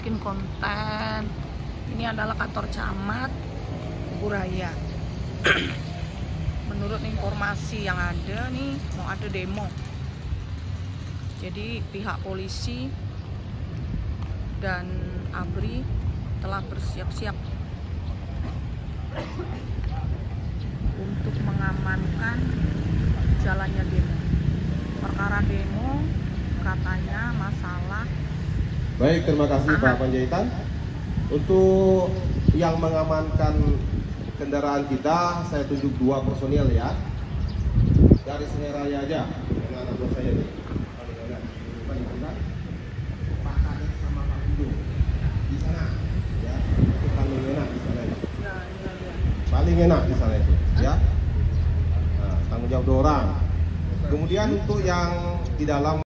bikin konten. Ini adalah kantor camat Buraya. Menurut informasi yang ada nih, mau ada demo. Jadi pihak polisi dan ABRI telah bersiap-siap untuk mengamankan jalannya demo. Perkara demo katanya masalah. Baik, terima kasih Pak Panjaitan. Untuk yang mengamankan kendaraan kita, saya tunjuk 2 personil ya. Dari Senen Raya aja, dengan anak buah saya nih. Pak Kades sama Pak Budo di sana, ya. Itu paling enak di sana itu. Paling enak di sana itu, ya. Nah, tanggung jawab 2 orang. Kemudian untuk yang di dalam